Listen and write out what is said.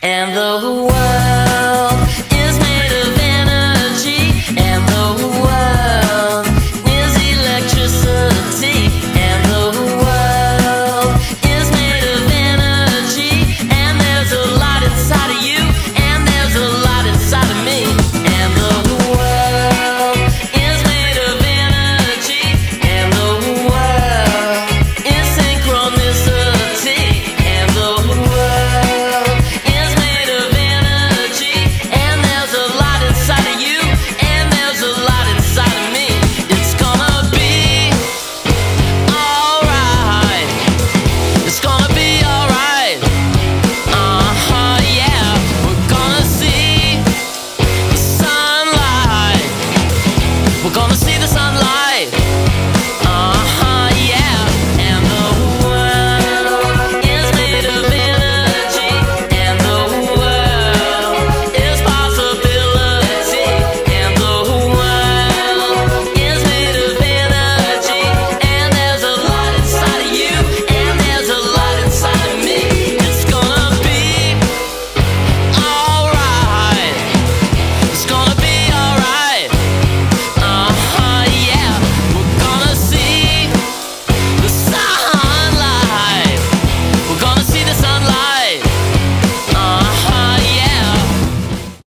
And the world is made of energy, and the world is electricity, and the world is made of energy, and there's a lot inside of you, and there's a lot inside of me. And the world is made of energy, and the world is synchronicity, and the world is made of energy, and there's a lot inside of you, and there's a lot inside of me. It's gonna be alright. It's gonna be alright. Yeah. We're gonna see the sunlight. We're gonna see the sunlight.